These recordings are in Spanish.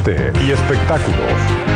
Arte y espectáculos.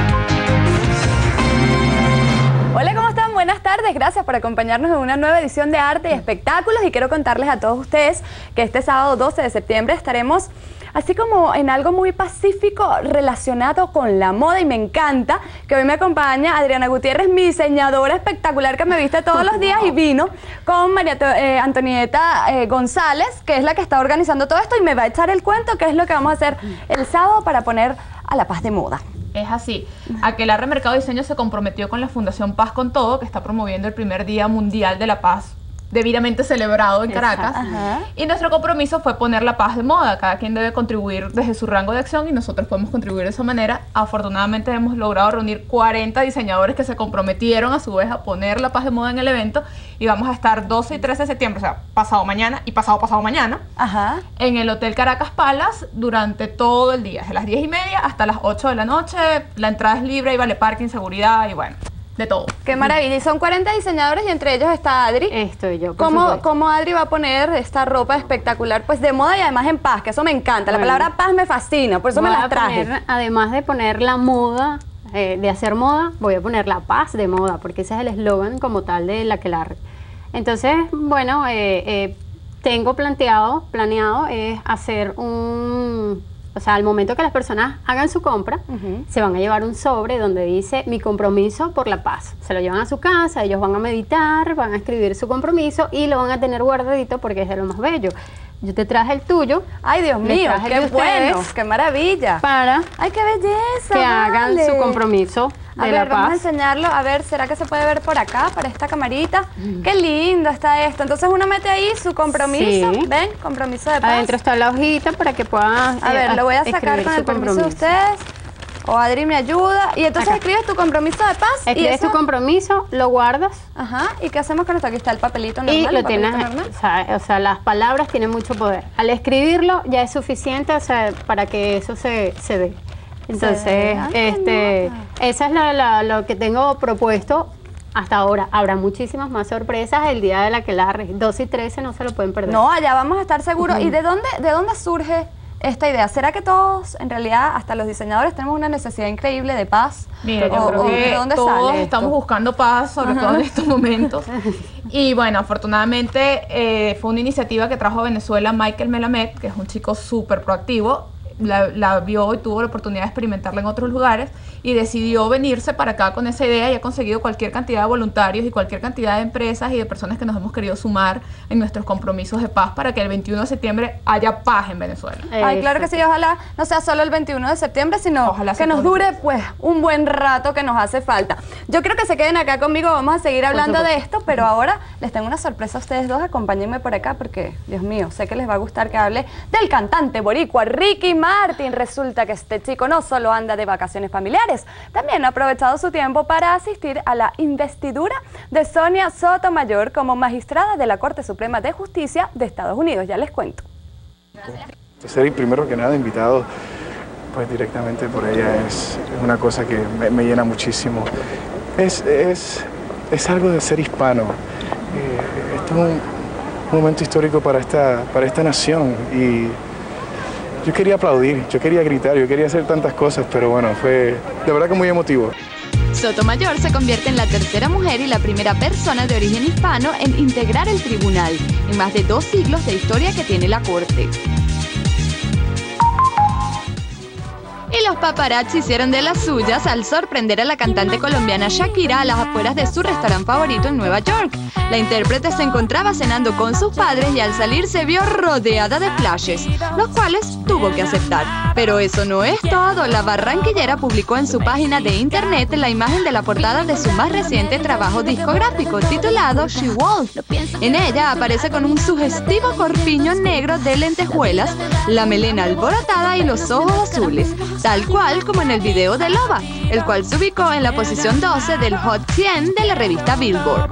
Hola, ¿cómo están? Buenas tardes, gracias por acompañarnos en una nueva edición de Arte y Espectáculos y quiero contarles a todos ustedes que este sábado 12 de septiembre estaremos así como en algo muy pacífico relacionado con la moda y me encanta que hoy me acompaña Adriana Gutiérrez, mi diseñadora espectacular que me viste todos los días y vino con María Antonieta González, que es la que está organizando todo esto y me va a echar el cuento qué es lo que vamos a hacer el sábado para poner a la paz de moda. Es así. Aquelarre Mercado de Diseño se comprometió con la Fundación Paz con Todo, que está promoviendo el primer Día Mundial de la Paz, debidamente celebrado en Caracas. Y nuestro compromiso fue poner la paz de moda. Cada quien debe contribuir desde su rango de acción y nosotros podemos contribuir de esa manera. Afortunadamente hemos logrado reunir 40 diseñadores que se comprometieron a su vez a poner la paz de moda en el evento y vamos a estar 12 y 13 de septiembre, o sea, pasado mañana y pasado mañana, en el Hotel Caracas Palace durante todo el día, desde las 10:30 hasta las 8 de la noche. La entrada es libre y vale parking, seguridad y bueno, de todo. ¡Qué maravilla! Y son 40 diseñadores y entre ellos está Adri. Estoy yo, ¿Cómo Adri va a poner esta ropa espectacular? Pues de moda y además en paz, que eso me encanta. La palabra paz me fascina, por eso me la traje. Además de poner la moda, de hacer moda, voy a poner la paz de moda, porque ese es el eslogan como tal de la Aquelarre. Entonces, bueno, tengo planeado es hacer o sea, al momento que las personas hagan su compra, se van a llevar un sobre donde dice mi compromiso por la paz. Se lo llevan a su casa, ellos van a meditar, van a escribir su compromiso y lo van a tener guardadito porque es de lo más bello. Yo te traje el tuyo. Ay, Dios mío, qué bueno, qué maravilla. Para ay, qué belleza. Que hagan su compromiso de la paz. Vamos a enseñarlo. A ver, ¿será que se puede ver por acá, para esta camarita? Qué lindo está esto. Entonces uno mete ahí su compromiso. Sí. ¿Ven? Compromiso de paz. Adentro está la hojita para que puedan a ver, lo voy a sacar con el permiso de ustedes. O Adri me ayuda. Y entonces escribes tu compromiso de paz. Escribes tu compromiso, lo guardas. ¿Y qué hacemos con esto? Aquí está el papelito normal. Y lo tienes, o sea, las palabras tienen mucho poder. Al escribirlo ya es suficiente, o sea, para que eso se dé. Entonces, esa es lo que tengo propuesto hasta ahora. Habrá muchísimas más sorpresas el día de la Aquelarre. 12 y 13 no se lo pueden perder. No, allá vamos a estar seguros. ¿Y de dónde surge esta idea? ¿Será que todos, en realidad, hasta los diseñadores, tenemos una necesidad increíble de paz? Mira, yo creo que todos estamos buscando paz, sobre todo en estos momentos. Y bueno, afortunadamente fue una iniciativa que trajo a Venezuela Michael Melamed, que es un chico súper proactivo. La vio y tuvo la oportunidad de experimentarla en otros lugares y decidió venirse para acá con esa idea y ha conseguido cualquier cantidad de voluntarios y cualquier cantidad de empresas y de personas que nos hemos querido sumar en nuestros compromisos de paz para que el 21 de septiembre haya paz en Venezuela. Ay, claro que sí, ojalá no sea solo el 21 de septiembre, sino que nos dure pues un buen rato que nos hace falta. Yo creo que se queden acá conmigo, vamos a seguir hablando de esto, pero ahora les tengo una sorpresa a ustedes dos, acompáñenme por acá porque, Dios mío, sé que les va a gustar que hable del cantante boricua Ricky Martin. Resulta que este chico no solo anda de vacaciones familiares, también ha aprovechado su tiempo para asistir a la investidura de Sonia Sotomayor como magistrada de la Corte Suprema de Justicia de Estados Unidos. Ya les cuento. Ser primero que nada invitado pues directamente por ella es una cosa que me llena muchísimo. Es algo de ser hispano. Esto es un momento histórico para esta nación y yo quería aplaudir, yo quería gritar, yo quería hacer tantas cosas, pero bueno, fue de verdad que muy emotivo. Sotomayor se convierte en la tercera mujer y la primera persona de origen hispano en integrar el tribunal, en más de 2 siglos de historia que tiene la Corte. Y los paparazzi hicieron de las suyas al sorprender a la cantante colombiana Shakira a las afueras de su restaurante favorito en Nueva York. La intérprete se encontraba cenando con sus padres y al salir se vio rodeada de flashes, los cuales tuvo que aceptar. Pero eso no es todo. La barranquillera publicó en su página de internet la imagen de la portada de su más reciente trabajo discográfico titulado She Wolf. En ella aparece con un sugestivo corpiño negro de lentejuelas, la melena alborotada y los ojos azules, tal cual como en el video de Loba, el cual se ubicó en la posición 12 del Hot 100 de la revista Billboard.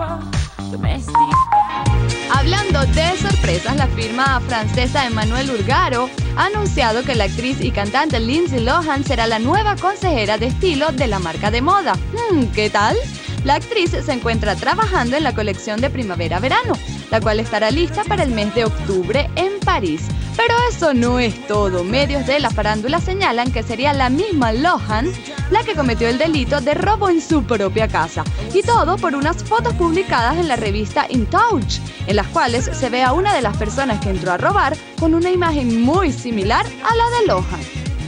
Hablando de sorpresas, la firma francesa Emmanuel Ungaro ha anunciado que la actriz y cantante Lindsay Lohan será la nueva consejera de estilo de la marca de moda. ¿Qué tal? La actriz se encuentra trabajando en la colección de primavera-verano, la cual estará lista para el mes de octubre en París. Pero eso no es todo. Medios de la farándula señalan que sería la misma Lohan la que cometió el delito de robo en su propia casa. Y todo por unas fotos publicadas en la revista In Touch, en las cuales se ve a una de las personas que entró a robar con una imagen muy similar a la de Lohan.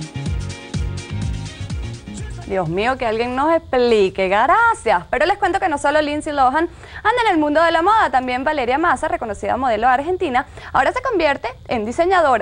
Dios mío, que alguien nos explique, gracias. Pero les cuento que no solo Lindsay Lohan anda en el mundo de la moda, también Valeria Massa, reconocida modelo argentina, ahora se convierte en diseñadora.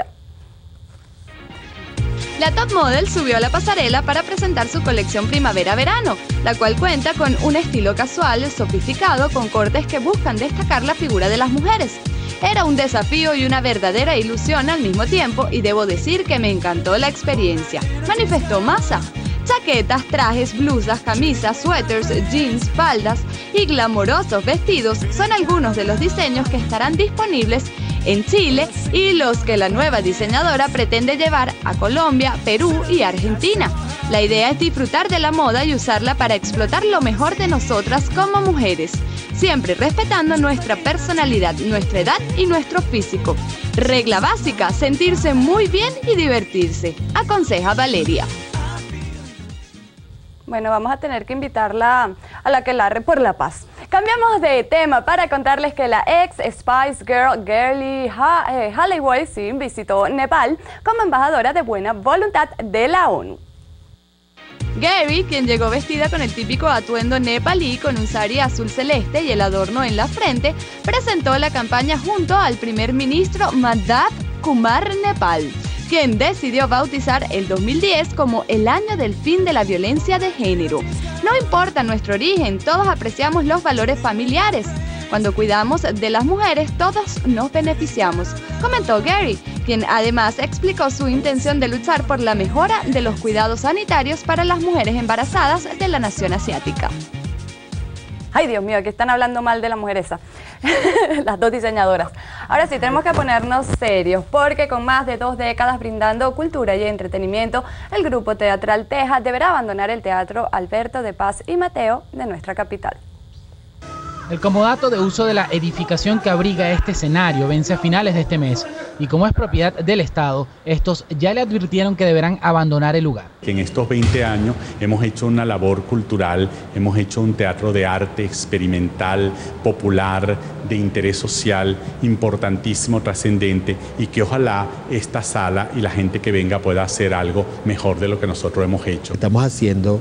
La top model subió a la pasarela para presentar su colección primavera-verano, la cual cuenta con un estilo casual, sofisticado, con cortes que buscan destacar la figura de las mujeres. Era un desafío y una verdadera ilusión al mismo tiempo, y debo decir que me encantó la experiencia, manifestó Massa. Chaquetas, trajes, blusas, camisas, suéteres, jeans, faldas y glamorosos vestidos son algunos de los diseños que estarán disponibles en Chile y los que la nueva diseñadora pretende llevar a Colombia, Perú y Argentina. La idea es disfrutar de la moda y usarla para explotar lo mejor de nosotras como mujeres, siempre respetando nuestra personalidad, nuestra edad y nuestro físico. Regla básica, sentirse muy bien y divertirse, aconseja Valeria. Bueno, vamos a tener que invitarla a la Aquelarre por la paz. Cambiamos de tema para contarles que la ex Spice Girl Gary Halliwell visitó Nepal como embajadora de buena voluntad de la ONU. Gary, quien llegó vestida con el típico atuendo nepalí con un sari azul celeste y el adorno en la frente, presentó la campaña junto al primer ministro Madhav Kumar Nepal, quien decidió bautizar el 2010 como el año del fin de la violencia de género. No importa nuestro origen, todos apreciamos los valores familiares. Cuando cuidamos de las mujeres, todos nos beneficiamos, comentó Gary, quien además explicó su intención de luchar por la mejora de los cuidados sanitarios para las mujeres embarazadas de la nación asiática. Ay, Dios mío, aquí están hablando mal de la mujer esa. Las dos diseñadoras. Ahora sí, tenemos que ponernos serios, porque con más de 2 décadas brindando cultura y entretenimiento, el grupo teatral Teja deberá abandonar el Teatro Alberto de Paz y Mateo de nuestra capital. El comodato de uso de la edificación que abriga este escenario vence a finales de este mes y como es propiedad del Estado, estos ya le advirtieron que deberán abandonar el lugar. Que en estos 20 años hemos hecho una labor cultural, hemos hecho un teatro de arte experimental, popular, de interés social, importantísimo, trascendente, y que ojalá esta sala y la gente que venga pueda hacer algo mejor de lo que nosotros hemos hecho. Estamos haciendo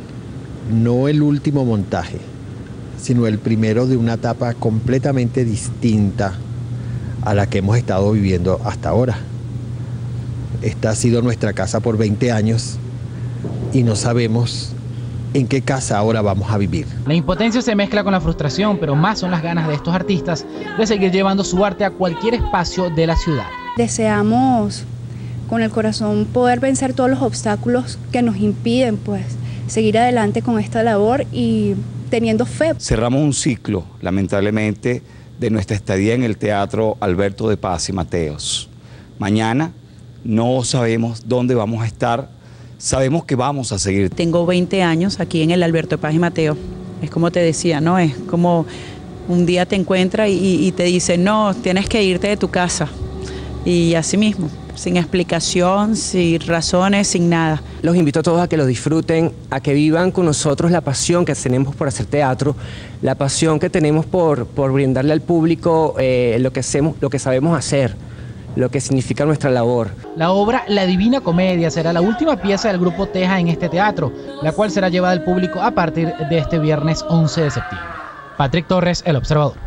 no el último montaje, sino el primero de una etapa completamente distinta a la que hemos estado viviendo hasta ahora. Esta ha sido nuestra casa por 20 años y no sabemos en qué casa ahora vamos a vivir. La impotencia se mezcla con la frustración, pero más son las ganas de estos artistas de seguir llevando su arte a cualquier espacio de la ciudad. Deseamos con el corazón poder vencer todos los obstáculos que nos impiden seguir adelante con esta labor y teniendo fe. Cerramos un ciclo, lamentablemente, de nuestra estadía en el Teatro Alberto de Paz y Mateos. Mañana no sabemos dónde vamos a estar, sabemos que vamos a seguir. Tengo 20 años aquí en el Alberto de Paz y Mateo. Es como te decía, ¿no? Es como un día te encuentras y te dicen, no, tienes que irte de tu casa. Y así mismo, sin explicación, sin razones, sin nada. Los invito a todos a que lo disfruten, a que vivan con nosotros la pasión que tenemos por hacer teatro, la pasión que tenemos por brindarle al público lo que sabemos hacer, lo que significa nuestra labor. La obra La Divina Comedia será la última pieza del grupo Teja en este teatro, la cual será llevada al público a partir de este viernes 11 de septiembre. Patrick Torres, El Observador.